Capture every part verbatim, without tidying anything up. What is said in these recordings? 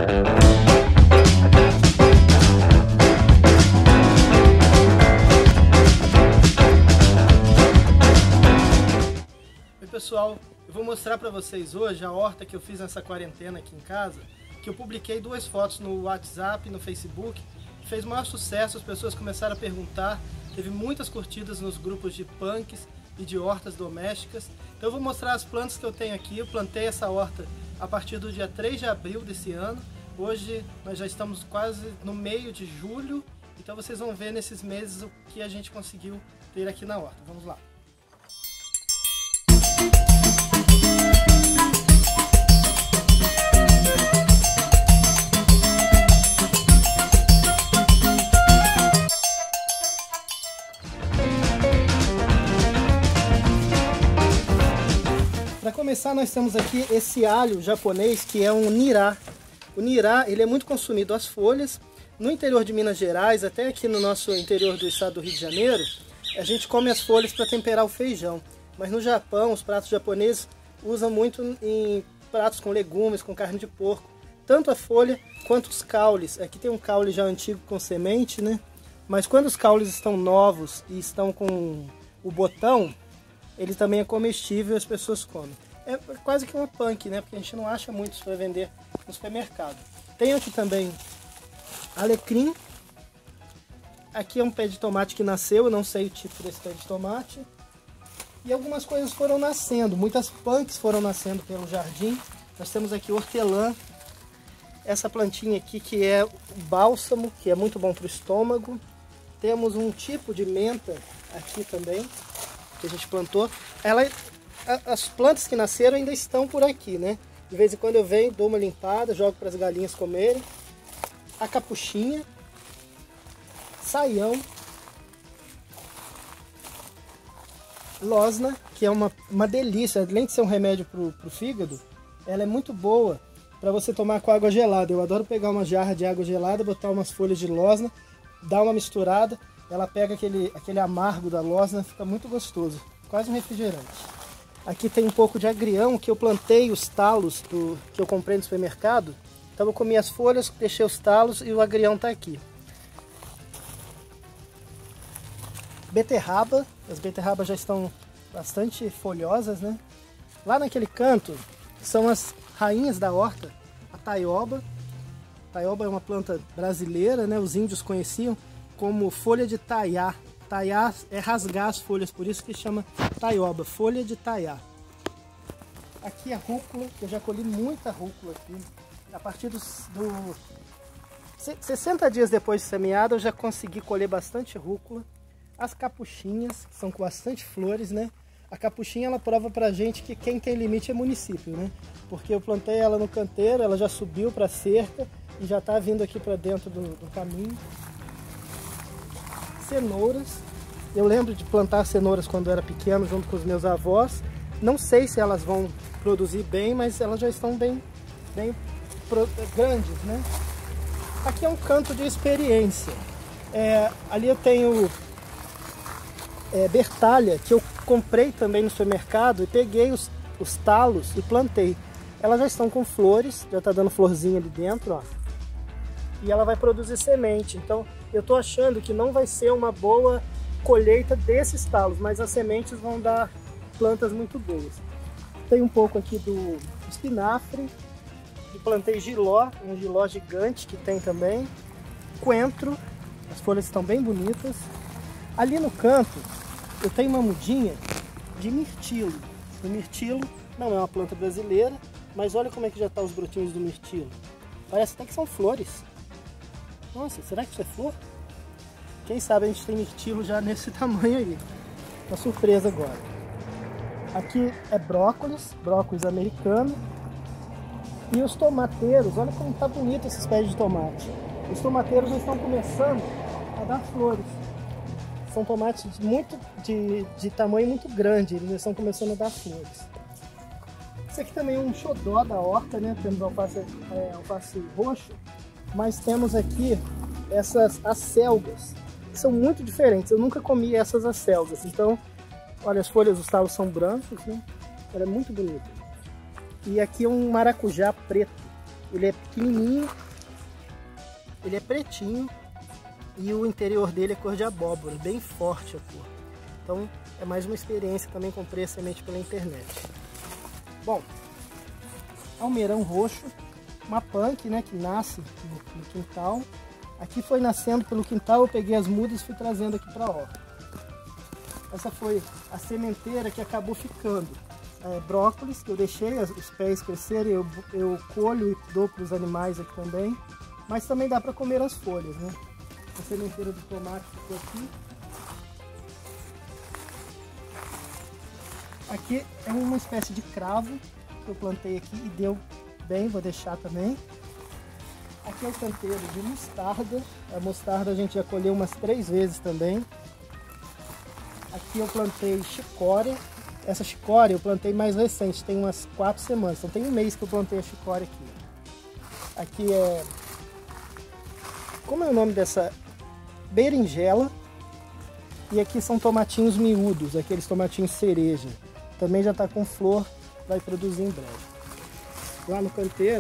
Oi pessoal, eu vou mostrar para vocês hoje a horta que eu fiz nessa quarentena aqui em casa, que eu publiquei duas fotos no WhatsApp e no Facebook, fez o maior sucesso, as pessoas começaram a perguntar, teve muitas curtidas nos grupos de punks e de hortas domésticas. Então eu vou mostrar as plantas que eu tenho aqui. Eu plantei essa horta a partir do dia três de abril desse ano. Hoje nós já estamos quase no meio de julho, então vocês vão ver nesses meses o que a gente conseguiu ter aqui na horta. Vamos lá! Para começar, nós temos aqui esse alho japonês que é um nirá. O nirá, ele é muito consumido as folhas. No interior de Minas Gerais, até aqui no nosso interior do estado do Rio de Janeiro, a gente come as folhas para temperar o feijão. Mas no Japão, os pratos japoneses usam muito em pratos com legumes, com carne de porco. Tanto a folha quanto os caules. Aqui tem um caule já antigo com semente, né? Mas quando os caules estão novos e estão com o botão, ele também é comestível e as pessoas comem. É quase que uma punk, né? Porque a gente não acha muitos para vender no supermercado. Tem aqui também alecrim. Aqui é um pé de tomate que nasceu, eu não sei o tipo desse pé de tomate. E algumas coisas foram nascendo, muitas punks foram nascendo pelo jardim. Nós temos aqui hortelã. Essa plantinha aqui que é o bálsamo, que é muito bom para o estômago. Temos um tipo de menta aqui também, que a gente plantou. Ela, as plantas que nasceram ainda estão por aqui, né? De vez em quando eu venho, dou uma limpada, jogo para as galinhas comerem. A capuchinha, saião, losna, que é uma, uma delícia, além de ser um remédio para o fígado, ela é muito boa para você tomar com água gelada. Eu adoro pegar uma jarra de água gelada, botar umas folhas de losna, dar uma misturada, ela pega aquele, aquele amargo da losna, fica muito gostoso, quase um refrigerante. Aqui tem um pouco de agrião, que eu plantei os talos do, que eu comprei no supermercado. Então eu comi as folhas, deixei os talos e o agrião está aqui. Beterraba, as beterrabas já estão bastante folhosas, né? Lá naquele canto são as rainhas da horta, a taioba. A taioba é uma planta brasileira, né? Os índios conheciam como folha de taiá. Taiá é rasgar as folhas, por isso que chama taioba, folha de taiá. Aqui a rúcula, eu já colhi muita rúcula aqui. A partir dos, do sessenta dias depois de semeada, eu já consegui colher bastante rúcula. As capuchinhas, que são com bastante flores, né? A capuchinha, ela prova pra gente que quem tem limite é município, né? Porque eu plantei ela no canteiro, ela já subiu pra cerca e já tá vindo aqui pra dentro do, do caminho. Cenouras. Eu lembro de plantar cenouras quando eu era pequeno, junto com os meus avós. Não sei se elas vão produzir bem, mas elas já estão bem, bem grandes, né? Aqui é um canto de experiência. É, ali eu tenho é, bertalha, que eu comprei também no supermercado e peguei os, os talos e plantei. Elas já estão com flores, já está dando florzinha ali dentro, ó. E ela vai produzir semente. Então eu estou achando que não vai ser uma boa colheita desses talos, mas as sementes vão dar plantas muito boas. Tem um pouco aqui do espinafre, e plantei giló, um giló gigante que tem também, coentro, as folhas estão bem bonitas. Ali no canto eu tenho uma mudinha de mirtilo. O mirtilo não é uma planta brasileira, mas olha como é que já estão os brotinhos do mirtilo. Parece até que são flores. Nossa, será que isso é flor? Quem sabe a gente tem mirtilo já nesse tamanho aí. Uma surpresa agora. Aqui é brócolis, brócolis americano. E os tomateiros, olha como tá bonito esses pés de tomate. Os tomateiros já estão começando a dar flores. São tomates muito de, de tamanho muito grande, eles já estão começando a dar flores. Esse aqui também é um xodó da horta, né? Temos alface, é, alface roxo, mas temos aqui essas acelgas, que são muito diferentes. Eu nunca comi essas acelgas, então, olha, as folhas dos talos são brancos, né? Ela é muito bonita. E aqui é um maracujá preto. Ele é pequenininho, ele é pretinho e o interior dele é cor de abóbora, bem forte a cor. Então é mais uma experiência, também comprei a semente pela internet. Bom, almeirão roxo, uma punk, né, que nasce no, no quintal. Aqui foi nascendo pelo quintal, eu peguei as mudas e fui trazendo aqui para a horta. Essa foi a sementeira que acabou ficando. É, brócolis, que eu deixei os pés crescerem, eu, eu colho e dou para os animais aqui também. Mas também dá para comer as folhas, né? A sementeira do tomate ficou aqui. Aqui é uma espécie de cravo que eu plantei aqui e deu bem, vou deixar também. Aqui é o canteiro de mostarda. A mostarda a gente já colheu umas três vezes também. Aqui eu plantei chicória. Essa chicória eu plantei mais recente, tem umas quatro semanas. Então tem um mês que eu plantei a chicória aqui. Aqui é... Como é o nome dessa? Berinjela. E aqui são tomatinhos miúdos, aqueles tomatinhos cereja. Também já está com flor, vai produzir em breve. Lá no canteiro,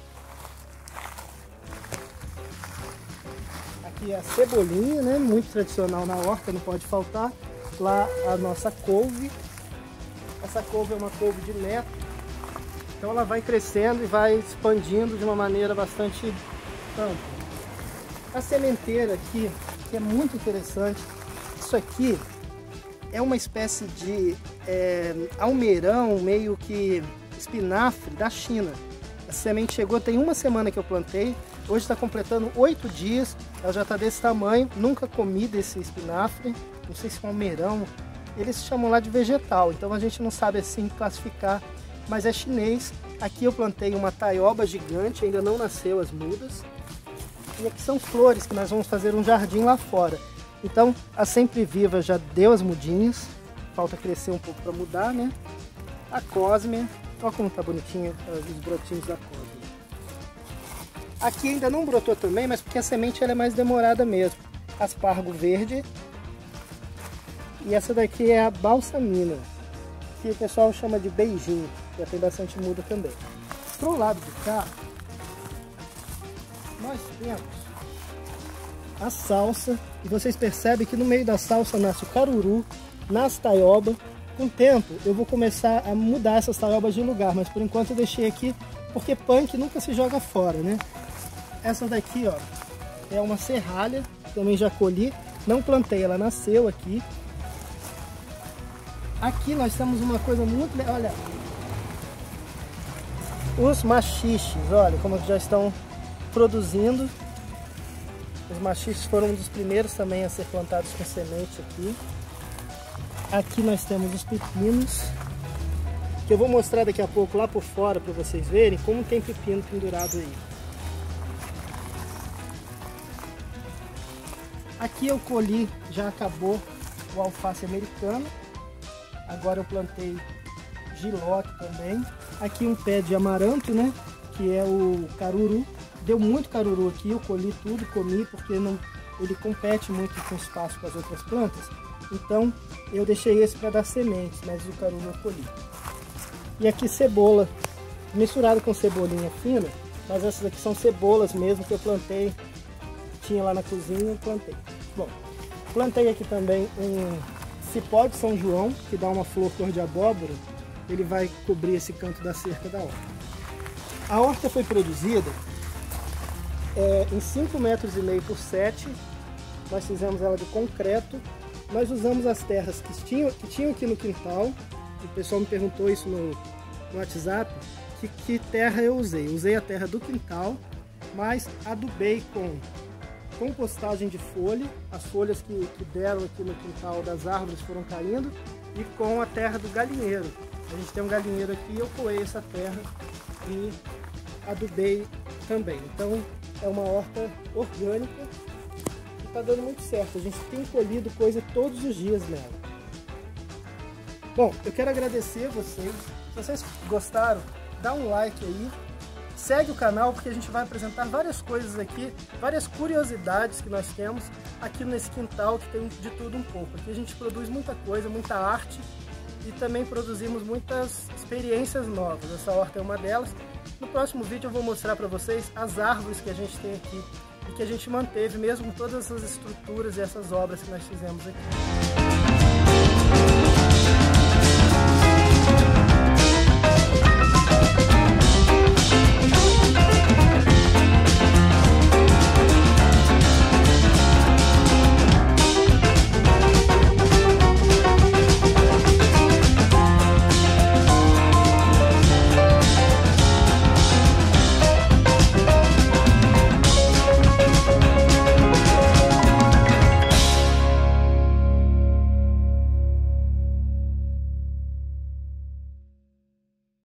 aqui é a cebolinha, né? Muito tradicional na horta, não pode faltar. Lá a nossa couve. Essa couve é uma couve de neto. Então ela vai crescendo e vai expandindo de uma maneira bastante ampla. A sementeira aqui, que é muito interessante. Isso aqui é uma espécie de é, almeirão, meio que espinafre da China. A semente chegou, tem uma semana que eu plantei, hoje está completando oito dias, ela já está desse tamanho, nunca comi desse espinafre, não sei se é um almeirão, eles chamam lá de vegetal, então a gente não sabe assim classificar, mas é chinês. Aqui eu plantei uma taioba gigante, ainda não nasceu as mudas, e aqui são flores que nós vamos fazer um jardim lá fora. Então a Sempre Viva já deu as mudinhas, falta crescer um pouco para mudar, né? A cósmia, olha como tá bonitinha os brotinhos da cósmia. Aqui ainda não brotou também, mas porque a semente ela é mais demorada mesmo. Aspargo verde. E essa daqui é a balsamina, que o pessoal chama de beijinho, já tem bastante muda também. Pro lado de cá, nós temos a salsa, e vocês percebem que no meio da salsa nasce o caruru, nasce taioba. Com o tempo eu vou começar a mudar essas taiobas de lugar, mas por enquanto eu deixei aqui, porque punk nunca se joga fora, né? Essa daqui, ó, é uma serralha, também já colhi, não plantei, ela nasceu aqui. Aqui nós temos uma coisa muito legal, olha, os machiches, olha como já estão produzindo. Os machiches foram um dos primeiros também a ser plantados com semente aqui. Aqui nós temos os pepinos, que eu vou mostrar daqui a pouco lá por fora para vocês verem como tem pepino pendurado aí. Aqui eu colhi, já acabou o alface americano. Agora eu plantei gilote também. Aqui um pé de amaranto, né? Que é o caruru. Deu muito caruru aqui, eu colhi tudo, comi, porque não, ele compete muito com espaço com as outras plantas. Então eu deixei esse para dar sementes, mas o caruru eu colhi. E aqui cebola, misturado com cebolinha fina, mas essas aqui são cebolas mesmo que eu plantei, tinha lá na cozinha e plantei. Bom, plantei aqui também um cipó de São João, que dá uma flor cor de abóbora, ele vai cobrir esse canto da cerca da horta. A horta foi produzida É, em cinco metros e meio por sete, nós fizemos ela de concreto. Nós usamos as terras que tinham, que tinham aqui no quintal. O pessoal me perguntou isso no, no WhatsApp, que, que terra eu usei. Usei a terra do quintal, mas adubei com compostagem de folha. As folhas que, que deram aqui no quintal das árvores foram caindo, e com a terra do galinheiro. A gente tem um galinheiro aqui, eu coei essa terra e adubei também. Então é uma horta orgânica e está dando muito certo. A gente tem colhido coisa todos os dias nela. Bom, eu quero agradecer vocês. Se vocês gostaram, dá um like aí. Segue o canal, porque a gente vai apresentar várias coisas aqui, várias curiosidades que nós temos aqui nesse quintal, que tem de tudo um pouco. Aqui a gente produz muita coisa, muita arte, e também produzimos muitas experiências novas. Essa horta é uma delas. No próximo vídeo eu vou mostrar para vocês as árvores que a gente tem aqui e que a gente manteve mesmo com todas essas estruturas e essas obras que nós fizemos aqui.